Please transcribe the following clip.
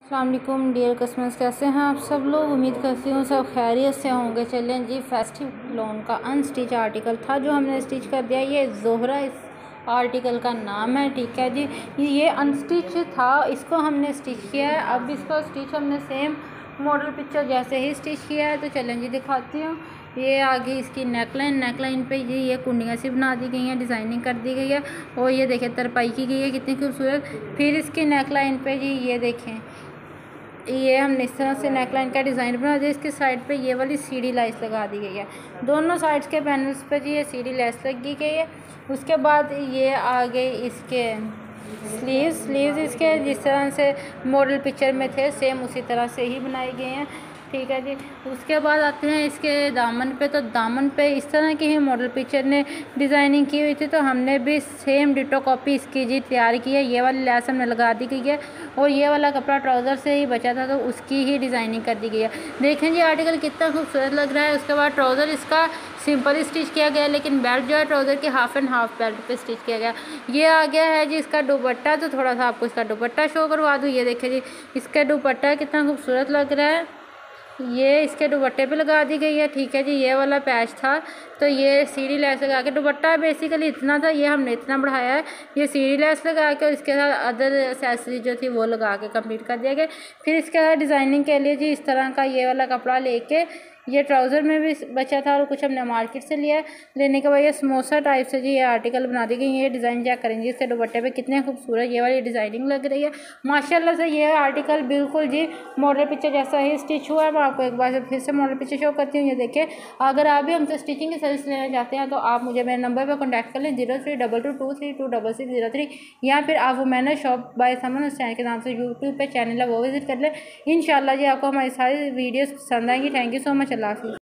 अस्सलाम वालेकुम dear customers, कैसे हैं आप सब लोग। उम्मीद करती हूँ सब खैरियत से होंगे। चलें जी, फेस्टिव लोन का अनस्टिच आर्टिकल था जो हमने स्टिच कर दिया। ये जोहरा इस आर्टिकल का नाम है, ठीक है जी। ये अनस्टिच था, इसको हमने स्टिच किया है। अब इसको स्टिच हमने सेम मॉडल पिक्चर जैसे ही स्टिच किया है। तो चलें जी दिखाती हूँ। ये आगे इसकी नेकलाइन पे ये कुंडियाँ सी बना दी गई हैं, डिज़ाइनिंग कर दी गई है। और ये देखें तरपाई की गई है कितनी खूबसूरत। फिर इसकी नेकलाइन पे जी ये देखें, ये हमने इस तरह से नेकलाइन का डिज़ाइन बना दिया। इसकी साइड पे ये वाली सीढ़ी लेस लगा दी गई है। दोनों साइड्स के पैनल्स पे जी ये सीढ़ी लेस लगी गई है। उसके बाद ये आगे इसके स्लीव्स इसके जिस तरह से मॉडल पिक्चर में थे सेम उसी तरह से ही बनाए गए हैं, ठीक है जी। उसके बाद आते हैं इसके दामन पे। तो दामन पे इस तरह की ही मॉडल पिक्चर ने डिज़ाइनिंग की हुई थी, तो हमने भी सेम डिटो कॉपी इसकी जी तैयार की है। ये वाली लेस हमने लगा दी गई है और ये वाला कपड़ा ट्राउज़र से ही बचा था तो उसकी ही डिज़ाइनिंग कर दी गई है। देखें जी आर्टिकल कितना खूबसूरत लग रहा है। उसके बाद ट्राउज़र इसका सिंपल स्टिच किया गया, लेकिन बेल्ट जो है ट्राउज़र के हाफ एंड हाफ बेल्ट पे स्टिच किया गया। ये आ गया है जी इसका दुपट्टा। तो थोड़ा सा आपको इसका दुपट्टा शो करवा दूँ। ये देखें जी इसका दुपट्टा कितना खूबसूरत लग रहा है। ये इसके दुपट्टे पे लगा दी गई है, ठीक है जी। ये वाला पैच था तो ये सीढ़ी लेस लगा के, दुपट्टा बेसिकली इतना था, ये हमने इतना बढ़ाया है। ये सीढ़ी लेस लगा के और इसके साथ अदर एक्सेसरी जो थी वो लगा के कंप्लीट कर दिया गया। फिर इसके साथ डिज़ाइनिंग के लिए जी इस तरह का ये वाला कपड़ा लेके, ये ट्राउज़र में भी बचा था और कुछ हमने मार्केट से लिया। लेने के बाद ये समोसा टाइप से जी ये आर्टिकल बना दी गई। ये डिज़ाइन चेक करेंगे इसके दुपट्टे पे कितने खूबसूरत ये वाली डिज़ाइनिंग लग रही है माशाल्लाह से। ये आर्टिकल बिल्कुल जी मॉडल पिक्चर जैसा ही स्टिच हुआ है। मैं आपको एक बार फिर से मॉडल पिक्चर शो करती हूँ। ये देखिए, अगर आप भी हमसे स्टिचिंग की सर्विस लेना चाहते हैं तो आप मुझे मेरे नंबर पर कॉन्टैक्ट कर लें 0322232606, या फिर आप वो मैंने शॉप बाय समन उस चैनल के नाम से यूट्यूब पे चैनल है वो विज़िट कर लें। इंशाल्लाह जी आपको हमारी सारी वीडियोस पसंद आएंगी। Thank you so much. अल्लाह हाफ़िज़।